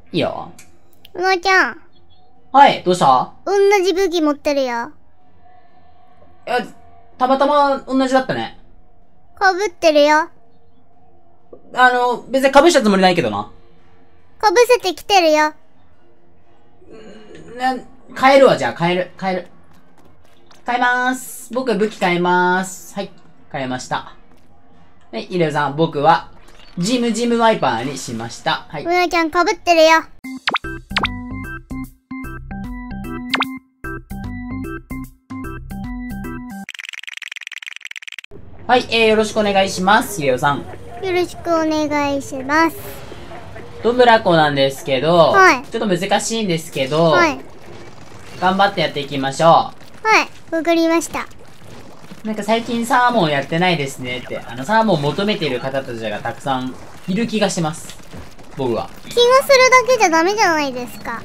いいよ。 うなちゃん。 はい、どうした？ 同じ武器持ってるよ。 いや、たまたま同じだったね。 かぶってるよ。 別に被したつもりないけどな。 かぶせてきてるよ。 変えるわ、じゃあ、変える。変えまーす。僕武器変えまーす。はい、変えました。はい、イレオさん、僕は、ジムワイパーにしました。はい。 うなちゃんかぶってるよ。 はい、よろしくお願いします、イレオさん。 よろしくお願いします。 ドブラコなんですけど、 はいちょっと難しいんですけど、 はい。 頑張ってやっていきましょはい。わかりました。 う。なんか最近サーモンやってないですねって、サーモン求めている方たちがたくさんいる気がします。僕は。 気がするだけじゃダメじゃないですか。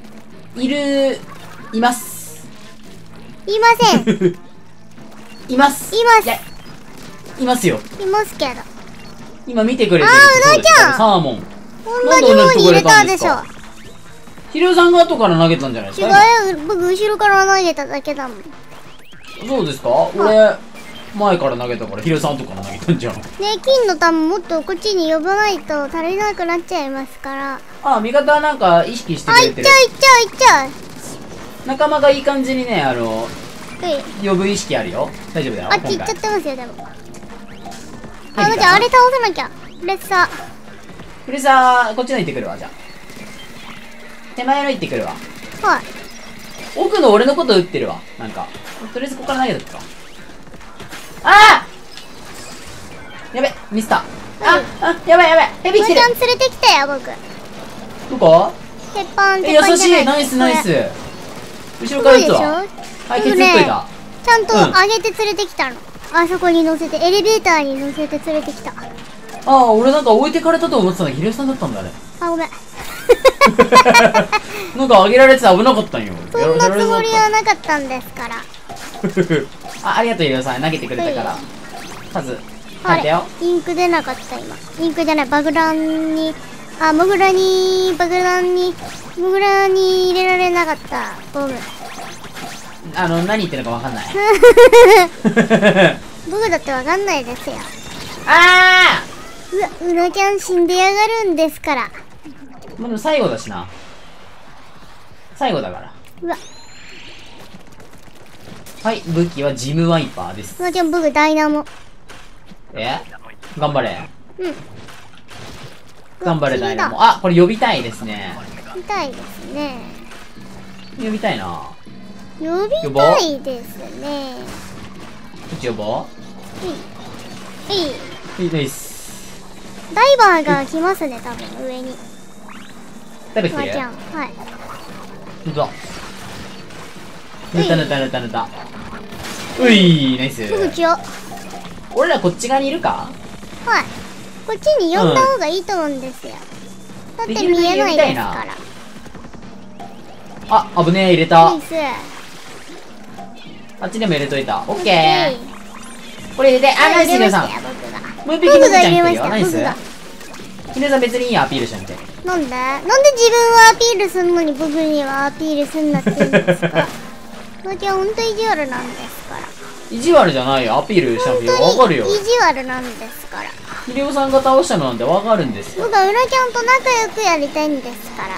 います。 いません。 います。 いますいや、いますよ。 いますけど。 今見てくれてるあーそうですうなちゃんサーモン。 同じ方に入れたでしょ。 ヒロさんが後から投げたんじゃないです違か？ うよ。僕後ろから投げただけだもん。ねそうですか？俺、前から投げたから、ヒロさん後から投げたんじゃん。 金の玉もっとこっちに呼ばないと足りなくなっちゃいますから。 あ、味方はなんか意識してくあ、いれてる。 っちゃういっちゃういっちゃう。 仲間がいい感じにね、 はい。 呼ぶ意識あるよ。大丈夫だよ。 あっち行っちゃっ今てますよ、でも。 回あ、じゃああれ倒さなきゃ。レッサフレサー、こっちの行ってくるわ、じゃあ。手前の行ってくるわ。 ー。はい。 奥の俺のこと撃ってるわ。なんか。とりあえずここから投げとくか。ああやべ、ミスった。やばい。ヘビ来てるうなちゃん連れてきたよ、僕。 どこ？ 鉄板優じゃしい。 ない。 ナイス。後ろそうから撃でしょ？ つわ。はい、削っ僕ねといた。 ちゃんと上げて連れてきたの。あそこに乗せて、エレベーターに乗せて連れてきた。 ああ、俺なんか置いてかれたと思ってたんだけど、ヒロさんだったんだね。 あ、ごめん。 なんか上げられてて危なかったんよ。 そんなつもりはなかったんですから。 ありがとう、ヒロさん。投げてくれたから。数、 あれ書いたよ。 インク出なかった今。インクじゃない、バグランに、モグラに入れられなかったゴム。 何言ってるかわかんない。 僕だってわかんないですよ。 あうなちゃん死んでやがるんですから。 あでも最後だしな。最後だから。 うわ、 はい、武器はジムワイパーです。 うなちゃん僕ダイナモ。 頑張れ。 うん。 頑張れ、ダイナモ。あ、これ呼びたいですね。 痛いですね。 呼びたいな。 呼びたいですね。 こっち呼ぼいい。 う。いいです。 ダイバーが来ますね、多分上に。 誰来てる？ うなちゃん。はい。 ほんとだ。ぬた。うい、ナイス。 すぐ来よ。 俺らこっち側にいるか？ はい。こっちに呼んだ方がいいと思うんですよ。だって見えないですから。 あ、危ねえ、入れた。 ナイス。 あっちにも入れといた。オッケー。これ入れて、ナイス、ヒデさん。 僕が。 もう一匹もぐちゃん来てるよ。 僕がナイス僕が。 ヒデさん別にいいよ、アピールしなくて。 なんで自分はアピールすんのに僕にはアピールすんなって言うんですか？うなちゃんほんと意地悪なんですから。 意地悪じゃないよ、アピールしなくてわかるよ。 意地悪なんですから。 ヒデオさんが倒したのなんてわかるんですよ。 僕はうなちゃんと仲良くやりたいんですから。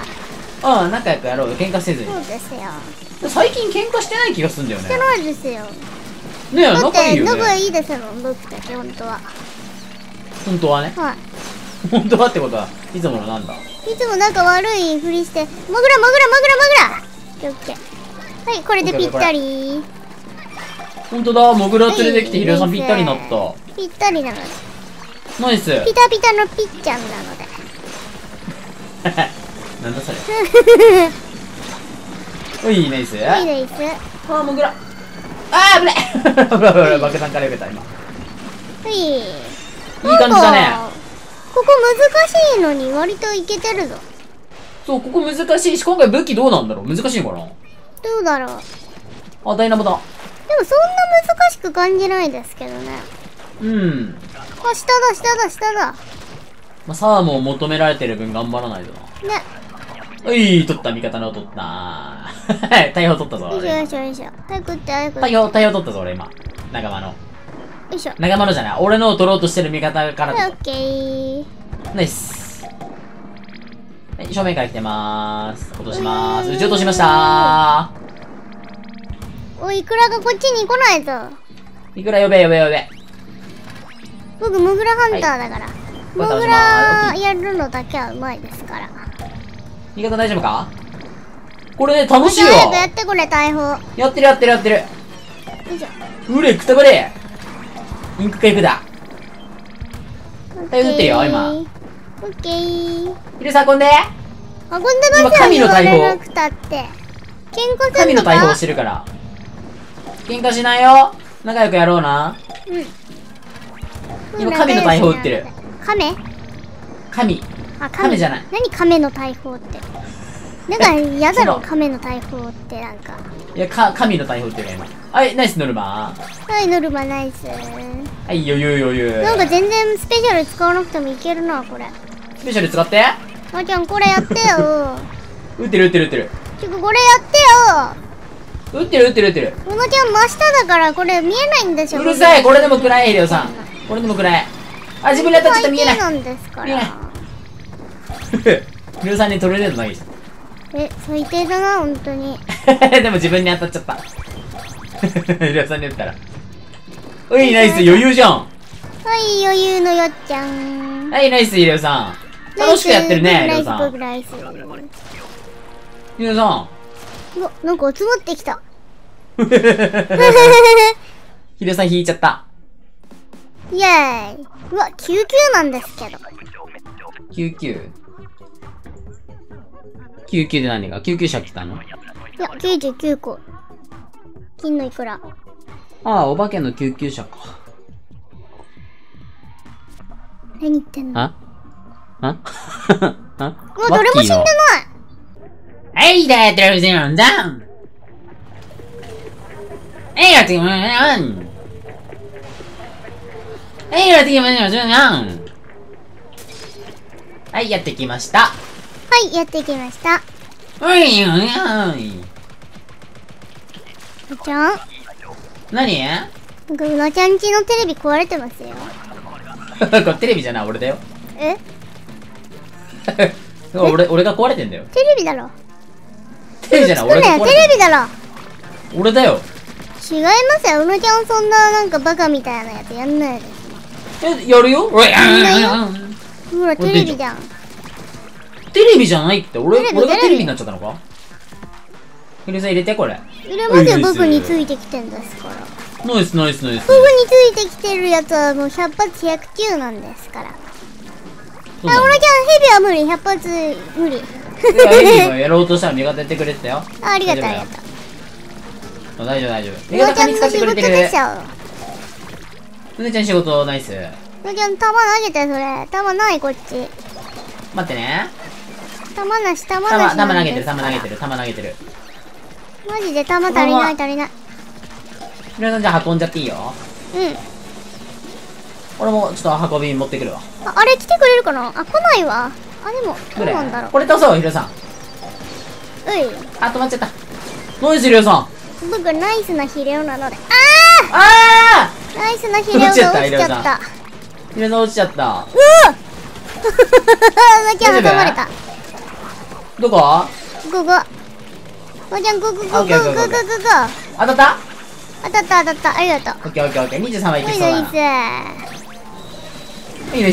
仲良くやろうよ、喧嘩せずに。 そうですよ。 最近喧嘩してない気がすんだよね。 してないですよ。 ねえ、 だって仲いいよね。 仲いいですもん、僕たち本当は。 本当はね。 は本当はってことはいつものなんだ。 い。いつも仲悪いふりして、もぐら。オッケー。はい、これでぴったり。 本当だ、モグラ連れてきてヒデオさんぴったりになった。 ぴったりなので。 ナイス。 ピタピタのピッちゃんなので。 なんだそれ。おい、ナイス。 いいです。 モグラ。危ねえ。ほら、爆弾から避けた、今。 いい感じだね。 ここ難しいのに割といけてるぞ。 そう、ここ難しいし、今回武器どうなんだろう？難しいのかな？ どうだろう。 あ、ダイナモだ。 でもそんな難しく感じないですけどね。 うん。 あ、下だ。 サーモンを求められてる分頑張らないとな。 ね。 うい、取った、味方の取った。大砲取ったぞ。 よいしょよいしょよいしょ。早く撃って早く撃って。 大砲取ったぞ、俺今。仲間の。 よいしょ。 仲間のじゃない。俺のを取ろうとしてる味方からはい、オッケー。 ナイス。はい、正面から来てまーす。落としまーす。撃ち落としましたー。 おい、イクラがこっちに来ないと。 いくら呼べ呼べ呼べ。 僕、モグラハンターだから。モグラやるのだけはうまいですから。 味方大丈夫か？これね、楽しいよ。 早くやってこれ、大砲。 やってるやってるやってる。 よいしょ。 うれ、くたばれ。インクかイクだ。大砲撃ってるよ、今。 オッケー。 ヒルさん運んで。 運んでますよ、 今神の大砲言われなくたって。喧嘩す神のるのか？ 大砲してるから。喧嘩しないよ。仲良くやろうな。今、神の大砲撃ってる。 亀？ 神。 あ、 亀じゃない。 何亀の大砲って。なんか嫌だろ、 その亀の大砲ってなんか。 いや、神の大砲撃ってるよ、今。はい、ナイスノルマ。 はい、ノルマナイス。 はい、余裕余裕。 なんか全然スペシャル使わなくてもいけるな、これ。 スペシャル使って。 あちゃん、これやってよ。 撃ってる撃ってる撃ってる。 これやってよ。 撃ってる撃ってる撃ってる。 うのちゃん真下だからこれ見えないんですよ。 うるさい、これでも暗い、ヘリオさん。これでも暗い。あ、自分でやったらちょっと見えない。 なんですから。 見えない。ヘリオさんに取れるのないし。 最低だな、本当に。 でも自分に当たっちゃった。ヘリオさんに言ったら。おい、ナイス、余裕じゃん。 はい、余裕のよっちゃん。 はい、ナイス、ヘリオさん。楽しくやってるね、ヘリオさん。 ブライス。 ヘリオさん。 うわ、なんか集まってきた。 ヒデさん引いちゃった。 イエーイ。うわ、救急なんですけど。 救急救急で何が救急車来たの？ いや、99個。金のいくら。 ああ、お化けの救急車か。 何言ってんの？ ああうわ、誰も死んでない。 はい、だってるじゃんだん。えいやってきましたん。えいやってきましたん。はい、やってきました。 はい、やってきました。 おいおいおい。 うなちゃん？ 何？ なんかうなちゃん家のテレビ壊れてますよ。 これテレビじゃない、俺だよ。 え？ 俺が壊れてんだよ。 テレビだろ。 テレビじゃない、俺が壊れてんだよ。 テレビだろ。 俺だよ。 違いますよ、うなちゃんそんななんかバカみたいなやつやんないです。 やるよ。 ほら、テレビじゃん。 テレビじゃないって、俺がテレビテレビになっちゃったのか？ヒルさん入れて、これ。 入れますよ、僕についてきてんですから。 ナイスナイスナイス。 僕についてきてるやつはもう100発100中なんですから。あ、おなちゃん、ヘビは無理、100発無理。 ヘビもやろうとしたら味方やってくれてたよ。 ありがとう、ありがとう。 大丈夫大丈夫。 うなちゃんの仕事でしょ。 うなちゃん仕事ナイス。 うなちゃん、弾投げて、それ。弾ない、こっち。 待ってね。 弾なし、弾なし。 弾投げてる、弾投げてる、弾投げてる。 マジで弾足りない、足りない。 ひろさんじゃあ運んじゃっていいよ。 うん。 俺もちょっと運び持ってくるわ。 あれ来てくれるかなあ、来ないわ。あ、でも、どうなんだろう。 これ倒そう、ひろさん。 うい。 あ、止まっちゃった。ナイス、ひろさん。 僕、ナイスなヒレオなので。 あナイスなヒレオが落ちちゃった。 ひろさん落ちちゃった。 うわなきゃ挟まれた。 どこ？ ここ。わちゃん、ここ。 当たった？ 当たった。ありがとう。 オッケーオッケーオッケー。23はいけそうだな。いいです。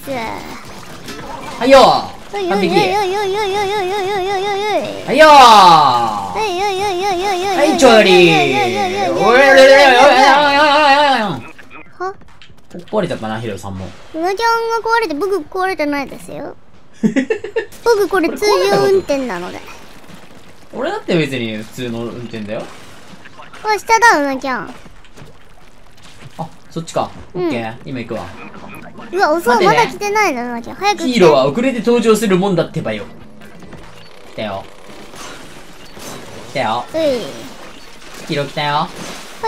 はいよー。完璧。はいよー。はいちょりー。 は？ 壊れちゃったな、ヒロさんも。 うなちゃんが壊れて、僕壊れてないですよ。僕これ通常運転なので。 俺だって別に普通の運転だよ。 あ、下だ、うなちゃん。 あ、そっちか。オッケー。今行くわ。 うわ、遅い。まだ来てないの、うなちゃん。早く来て。 ヒーローは遅れて登場するもんだってばよ。来たよ。来たよ。ヒーロー来たよ。 はい、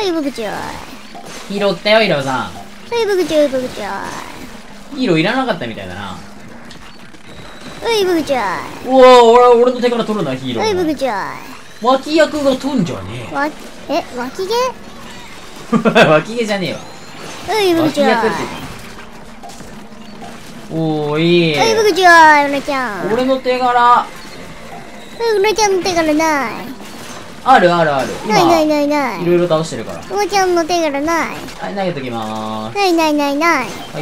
僕ちょい。 ヒーロー来たよ、ヒーローさん。 はい、僕ちょい。 ヒーローいらなかったみたいだな。 うい、ブグちゃうわ俺の手から取るな、ヒーロい。うい、ブグー。 ちゃ脇役が飛んじゃねい。脇毛え。脇毛じゃねえわ。 うい、ブグ脇ちゃい。 役って言った。おー、いい。 うい、ブグちゃい、うなちゃん。 俺の手柄。 うなちゃんの手柄ない。 ある。今、 ない。 いろいろ倒してるから。 うなちゃんの手柄ない。 はい、投げときまーす。 ない。 はい。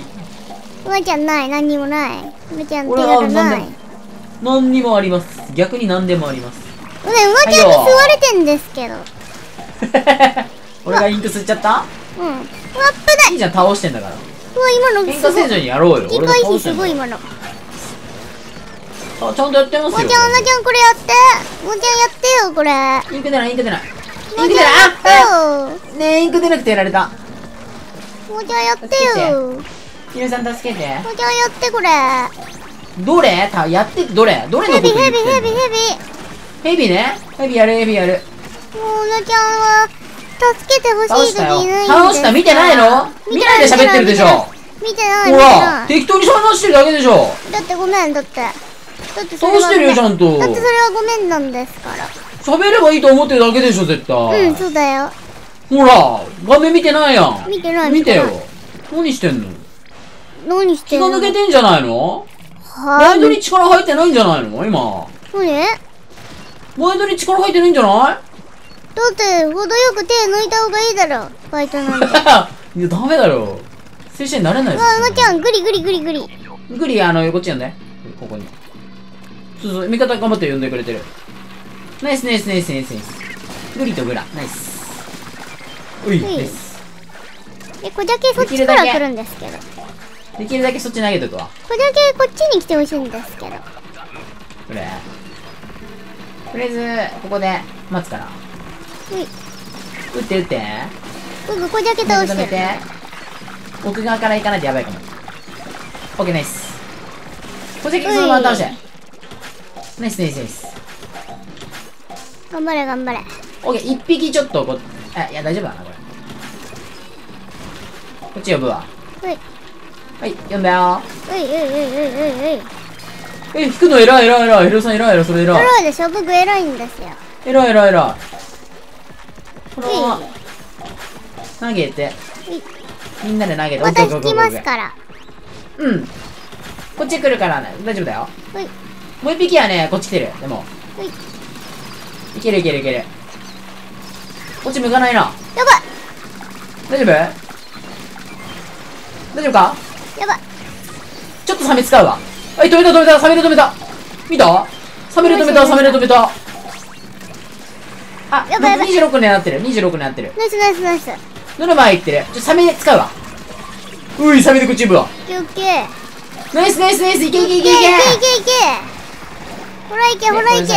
うなちゃんない。何にもない。うなちゃんの手俺は柄ない。 何にもあります。逆に何でもあります。 うなちゃんに吸われてんですけど。 俺がインク吸っちゃった？ うん。うわ、危ない。 いいじゃん、倒してんだから。 うわ、今のすごい。 喧嘩せずにやろうよ。俺が機械費倒してんだよ。 すごい今の。 あ、ちゃんとやってますよ。 うなちゃんこれやって。うなちゃんやってよ、これ。 インク出ない。インク出ない。 うなちゃんやってよ。 ねえ、インク出なくてやられた。 うなちゃんやってよ。 ひろさん助けて。 うなちゃんやって、これ。 どれやってどれのこと言ってんの？ヘビね。ヘビやる。 もううなちゃんは助けてほしい時いないんです。 倒した見てないの？見ないで喋ってるでしょ。 見てない。 ほら、適当に話してるだけでしょ。 だってごめん、だってそれは倒してるよ、ちゃんと。 だってそれはごめんなんですから。 喋ればいいと思ってるだけでしょ、絶対。 うん、そうだよ。 ほら、画面見てないやん。 見てない。 見てよ。何してんの？ 何してんの？ 気が抜けてんじゃないの？ はワイドに力入ってないんじゃないの今。 何？ ワイドに力入ってないんじゃない？ だって程よく手抜いた方がいいだろ、ファイトなんて。 いや、ダメだよ。正式になれないですよ。 うなちゃん、グリ。 グリ、こっち呼んで。ここに。そう、味方頑張って呼んでくれてる。ナイス。グリとグラ。ナイス。うい、ナイス。 これだけそっちから来るんですけど。 できるだけそっち投げとくわ。 これだけこっちに来てほしいんですけど。 これ。とりあえず、ここで待つから。撃って。 僕、これだけ倒してる。 奥側から行かないとやばいかも。オッケー、ナイス。これだけそのまま倒して。ナイス。 頑張れ。 オッケー、一匹ちょっといや、大丈夫だな、これ。こっち呼ぶわ。はい、呼んだよ。引くの偉い。ヘロさん偉い、それ偉い。 偉いでしょ、僕偉いんですよ。 偉い。このまま、投げて。みんなで投げて。 私引きますから。 うん。こっち来るからね、大丈夫だよ。もう一匹はね、こっち来てる。でも。いける。こっち向かないな。 やばい。 大丈夫か？ やばい。 ちょっとサメ使うわ。はい、止めた。サメで止めた。見た？サメで止めた。あ、 やばい。 26になってる。 ナイス。 どの前行ってる。サメ使うわ。うい、サメでこっち呼ぶわ。 オッケー。 ナイス。いけ。 ほらいけ。 投げといて。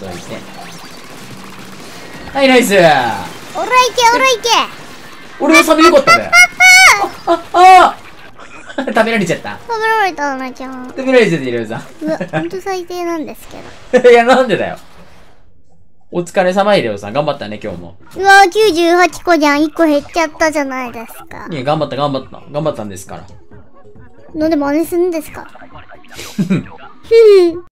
はい、ナイス。 ほらいけ。 俺のサメよかったべ。食べられちゃった。 食べられた、なちゃん。 食べられちゃってるよ、さ。 うわ、ほんと最低なんですけど。 いや、なんでだよ。お疲れ様イレオさん。頑張ったね、今日も。 うわ、98個じゃん。1個減っちゃったじゃないですか。 いや、頑張ったんですから。 ので真似するんですか？